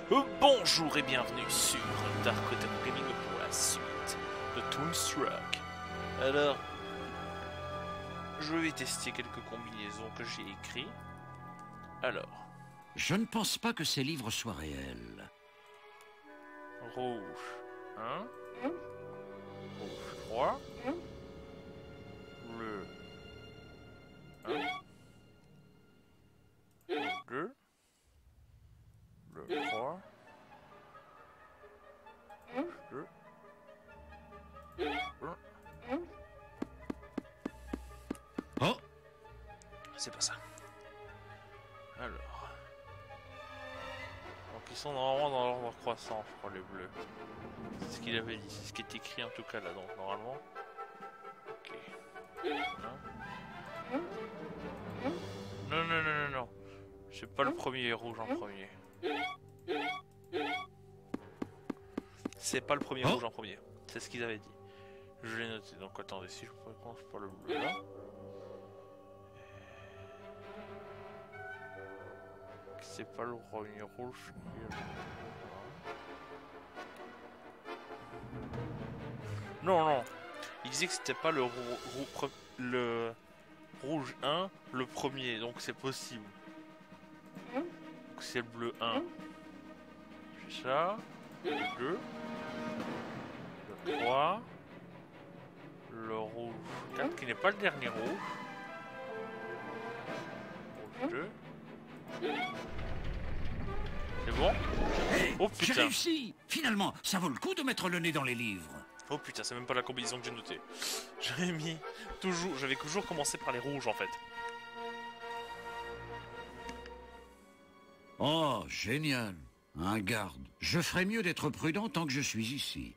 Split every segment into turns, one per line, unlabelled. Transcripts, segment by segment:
Bonjour et bienvenue sur Dark Otaku Gaming pour la suite de Toonstruck. Alors, je vais tester quelques combinaisons que j'ai écrites. Alors,
je ne pense pas que ces livres soient réels.
rouge 1, rouge 3, bleu 1, rouge 2, bleu 3, rouge 2,
Oh,
c'est pas ça. Alors. Donc ils sont normalement dans l'ordre croissant, je crois, les bleus. C'est ce qu'il avait dit, c'est ce qui est écrit en tout cas là, donc normalement. Ok. Non. C'est pas le premier rouge en premier. C'est pas le premier rouge en premier. C'est ce qu'ils avaient dit. Je l'ai noté, donc attendez, si je commence par le bleu là. C'est pas le premier rouge. Non. Il disait que c'était pas le rouge 1, le premier, donc c'est possible. C'est le bleu 1. C'est ça. Le 2. Le 3. Le rouge 4, qui n'est pas le dernier rouge. Rouge 2. C'est bon? Oh
j'ai
putain!
réussi! Finalement, ça vaut le coup de mettre le nez dans les livres.
Oh putain, c'est même pas la combinaison que j'ai notée. J'avais toujours commencé par les rouges en fait.
Oh, génial! Un garde. Je ferais mieux d'être prudent tant que je suis ici.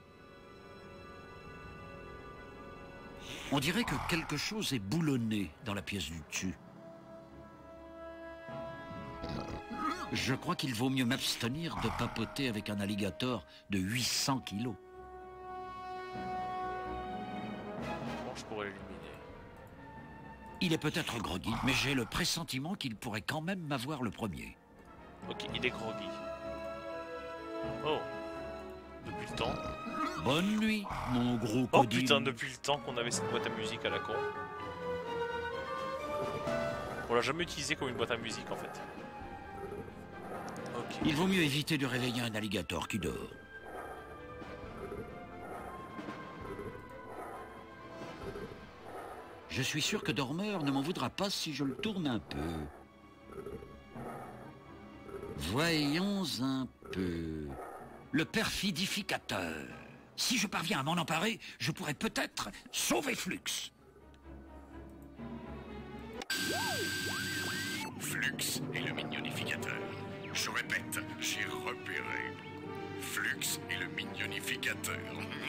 On dirait que quelque chose est boulonné dans la pièce du dessus. Je crois qu'il vaut mieux m'abstenir de papoter avec un alligator de 800 kilos.
Comment je pourrais l'éliminer?
Il est peut-être groggy, mais j'ai le pressentiment qu'il pourrait quand même m'avoir le premier.
Ok, il est groggy. Oh. Depuis le temps.
Bonne nuit, mon gros
Oh
codine.
putain, depuis le temps qu'on avait cette boîte à musique à la con. On l'a jamais utilisé comme une boîte à musique en fait. Ok.
Il vaut mieux éviter de réveiller un alligator qui dort. Je suis sûr que Dormeur ne m'en voudra pas si je le tourne un peu. Voyons un peu. Le perfidificateur. Si je parviens à m'en emparer, je pourrais peut-être sauver Flux.
Flux est le mignonificateur. Je répète, j'ai repéré. Flux est le mignonificateur.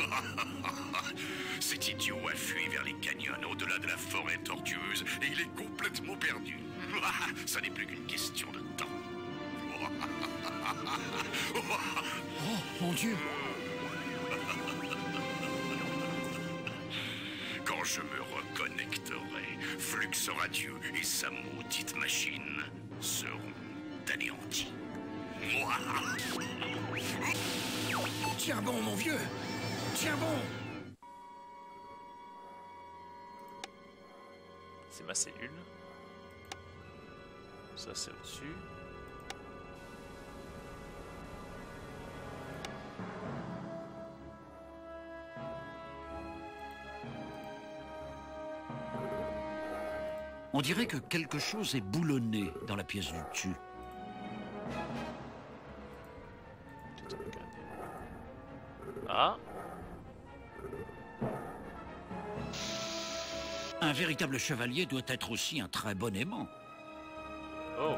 Cet idiot a fui vers les canyons au-delà de la forêt tortueuse et il est complètement perdu. Ça n'est plus qu'une question de temps.
Oh, mon Dieu!
Quand je me reconnecterai, Flux radieux et sa maudite machine seront anéantis.
Tiens bon, mon vieux! Tiens bon!
C'est ma cellule. Ça c'est au-dessus.
On dirait que quelque chose est boulonné dans la pièce du dessus.
Ah.
Un véritable chevalier doit être aussi un très bon aimant.
Oh.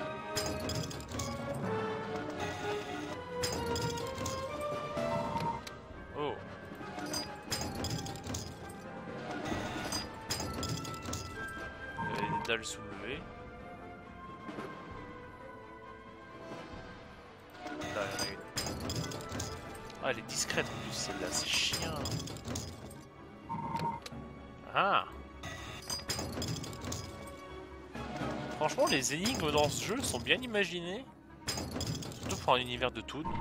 Oh. Il y avait des dalles soulevées. Là, il y en a une. Ah, elle est discrète en plus celle-là, c'est chiant. Ah. Franchement, les énigmes dans ce jeu sont bien imaginées. Surtout en univers de Toon.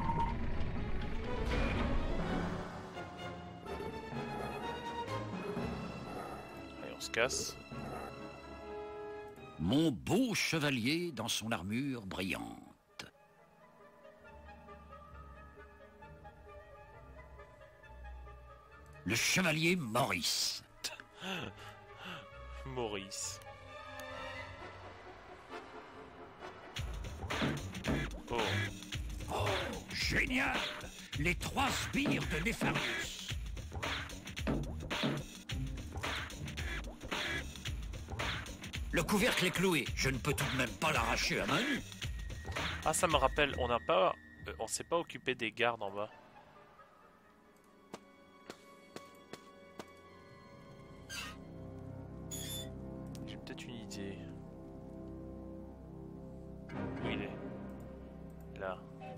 Allez, on se casse.
Mon beau chevalier dans son armure brillante. Le chevalier Maurice.
Maurice. Oh.
Oh, génial! Les 3 sbires de Nefarius. Le couvercle est cloué. Je ne peux tout de même pas l'arracher à main nue.
Ah, ça me rappelle, on s'est pas occupé des gardes en bas. J'ai peut-être une idée. Où il est? Là.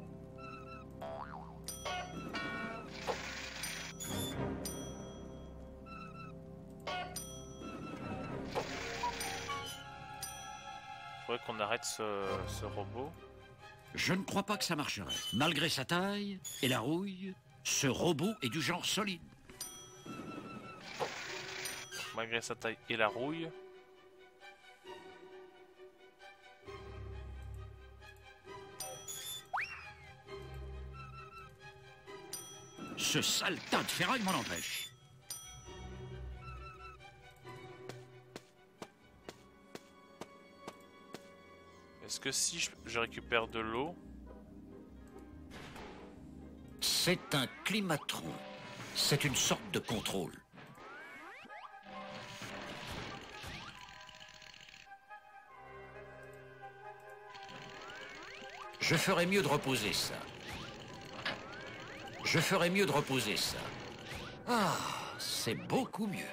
Faudrait qu'on arrête ce robot.
Je ne crois pas que ça marcherait. Malgré sa taille et la rouille, ce robot est du genre solide.
Malgré sa taille et la rouille.
Ce sale tas de ferraille m'en empêche.
Est-ce que si je récupère de l'eau...
C'est un climatron. C'est une sorte de contrôle. Je ferais mieux de reposer ça. Je ferais mieux de reposer ça. Ah, c'est beaucoup mieux.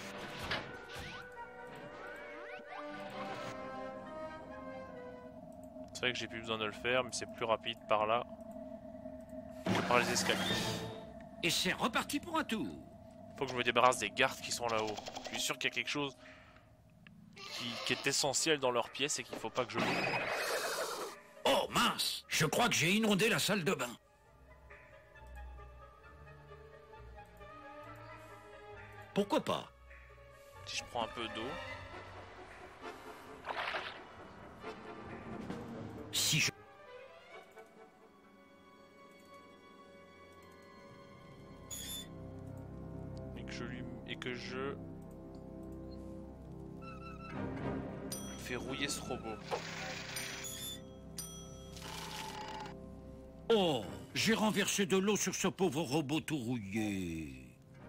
C'est vrai que j'ai plus besoin de le faire, mais c'est plus rapide par là que par les escaliers.
Et c'est reparti pour un tour.
Faut que je me débarrasse des gardes qui sont là-haut. Je suis sûr qu'il y a quelque chose qui est essentiel dans leur pièce et qu'il faut pas que je loupe.
Oh mince, je crois que j'ai inondé la salle de bain. Pourquoi pas?
Si je prends un peu d'eau...
Si je...
Et que je fais rouiller ce robot.
Oh, j'ai renversé de l'eau sur ce pauvre robot tout rouillé.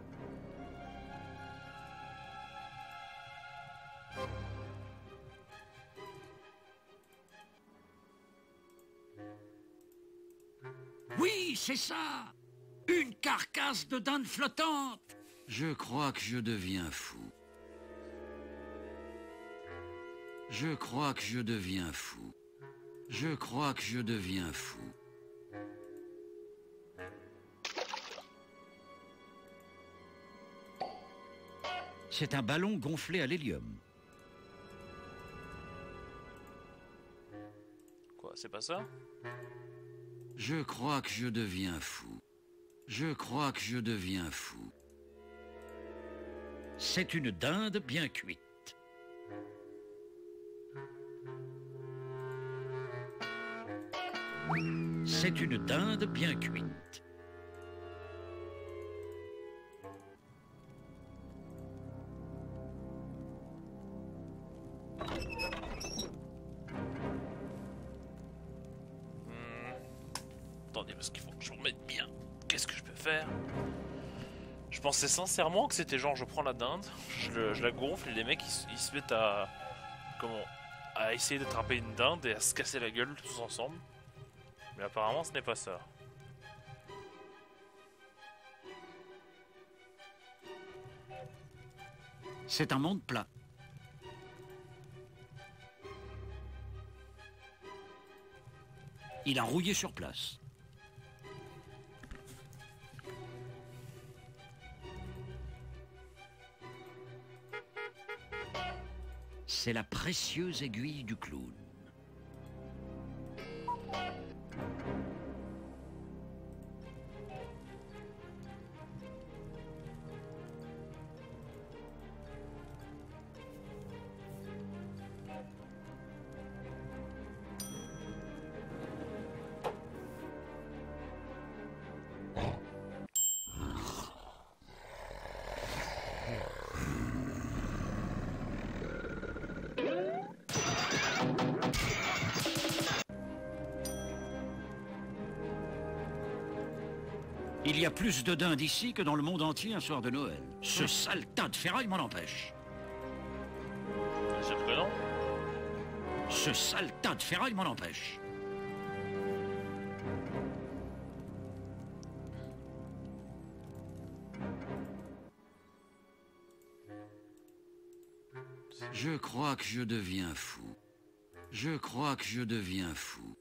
Oui, c'est ça. Une carcasse de dinde flottante. Je crois que je deviens fou. Je crois que je deviens fou. Je crois que je deviens fou. C'est un ballon gonflé à l'hélium.
Quoi, c'est pas ça?
Je crois que je deviens fou. Je crois que je deviens fou. C'est une dinde bien cuite. C'est une dinde bien cuite.
Attendez, parce qu'il faut que je me remette bien. Qu'est-ce que je peux faire? Je pensais sincèrement que c'était genre je prends la dinde, je la gonfle et les mecs ils se mettent à... Comment? À essayer d'attraper une dinde et à se casser la gueule tous ensemble. Mais apparemment ce n'est pas ça.
C'est un monde plat. Il a rouillé sur place. C'est la précieuse aiguille du clown. Il y a plus de dindes ici que dans le monde entier un soir de Noël. Ce sale tas de ferraille m'en empêche.
C'est que non.
Ce sale tas de ferraille m'en empêche. Je crois que je deviens fou. Je crois que je deviens fou.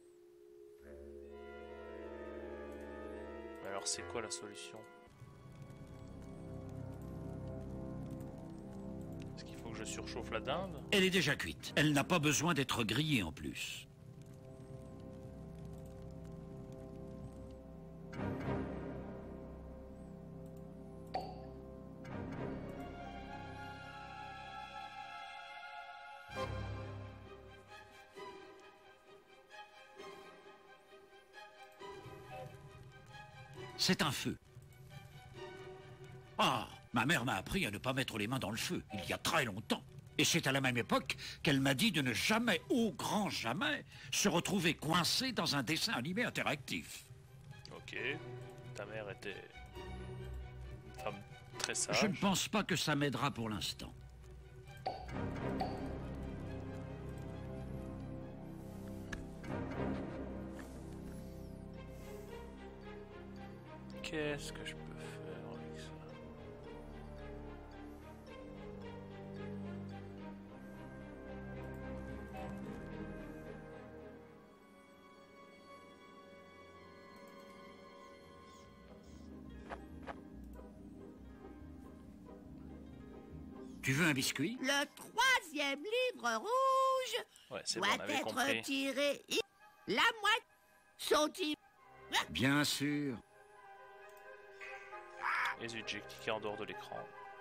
Alors c'est quoi la solution? Est-ce qu'il faut que je surchauffe la dinde?
Elle est déjà cuite. Elle n'a pas besoin d'être grillée en plus. C'est un feu. Ah, ma mère m'a appris à ne pas mettre les mains dans le feu, il y a très longtemps. Et c'est à la même époque qu'elle m'a dit de ne jamais, au grand jamais, se retrouver coincé dans un dessin animé interactif.
Ok. Ta mère était une femme très sage.
Je ne pense pas que ça m'aidera pour l'instant.
Qu'est-ce que je peux faire avec ça?
Tu veux un biscuit?
Le troisième livre rouge
Ouais, c'est bon,
doit
on avait
être
compris.
tiré. La moitié sont-ils...
Bien sûr.
Et zut, j'ai cliqué en dehors de l'écran.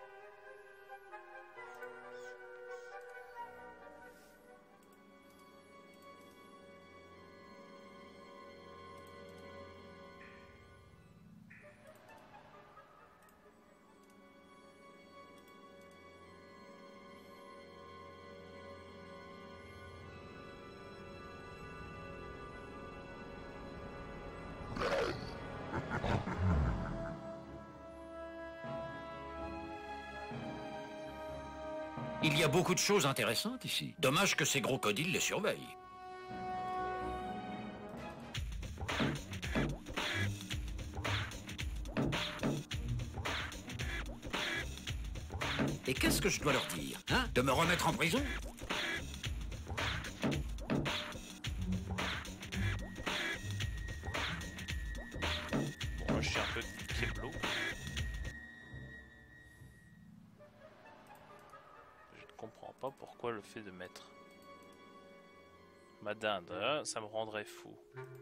Il y a beaucoup de choses intéressantes ici. Dommage que ces crocodiles les surveillent. Et qu'est-ce que je dois leur dire, hein? De me remettre en prison?
Bon, moi je suis un peu keblo. Je ne comprends pas pourquoi le fait de mettre ma dinde, hein, ça me rendrait fou.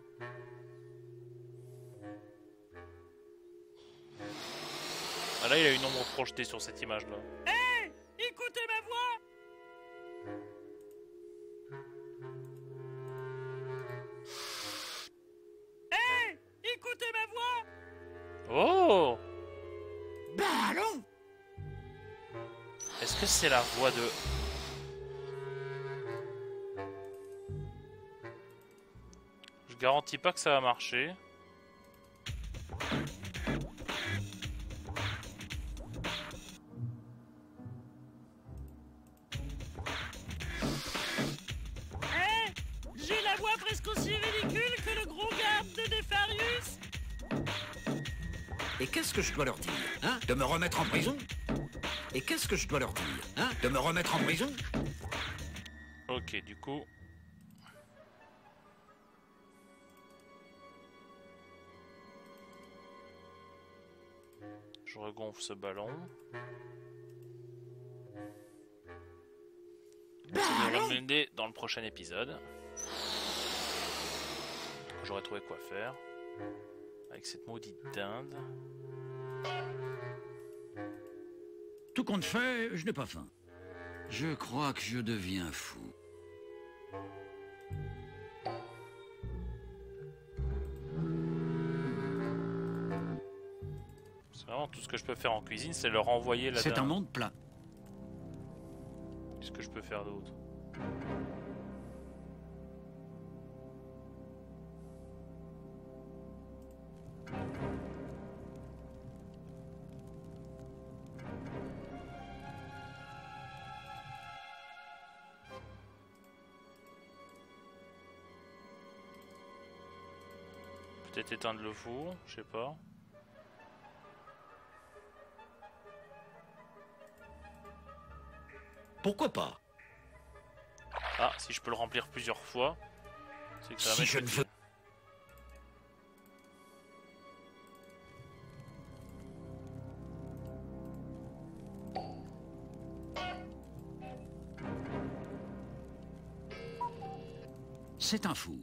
Ah là, il a une ombre projetée sur cette image-là.
Écoutez ma voix. Écoutez ma voix.
Oh!
Ben allons.
Est-ce que c'est la voix de... Je garantis pas que ça va marcher.
J'ai la voix presque aussi ridicule que le gros garde de Nefarius.
Et qu'est-ce que je dois leur dire, hein? De me remettre en prison? Et qu'est-ce que je dois leur dire, hein? De me remettre en prison?
Ok, du coup... Je regonfle ce ballon. Ça va nous ramener dans le prochain épisode. J'aurais trouvé quoi faire avec cette maudite dinde.
Tout compte fait, je n'ai pas faim. Je crois que je deviens fou.
C'est vraiment tout ce que je peux faire en cuisine, c'est leur envoyer la dinde.
C'est un monde plat.
Qu'est-ce que je peux faire d'autre? Peut-être éteindre le four, je sais pas.
Pourquoi pas?
Ah, si je peux le remplir plusieurs fois, c'est que ça va
Si
mettre
je ne veux... C'est un fou.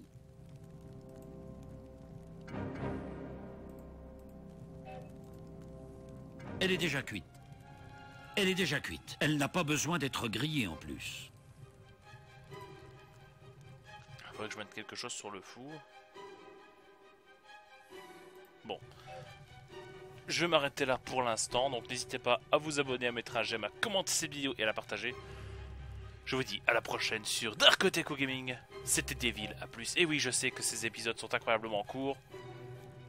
Elle est déjà cuite. Elle est déjà cuite. Elle n'a pas besoin d'être grillée en plus.
Il faudrait que je mette quelque chose sur le four. Bon. Je vais m'arrêter là pour l'instant. Donc n'hésitez pas à vous abonner, à mettre un j'aime, à commenter cette vidéo et à la partager. Je vous dis à la prochaine sur Darkoteco Gaming. C'était Devil, à plus. Et oui, je sais que ces épisodes sont incroyablement courts.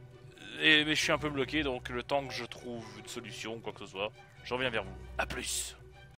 Mais je suis un peu bloqué, donc le temps que je trouve une solution, quoi que ce soit, je reviens vers vous. À plus.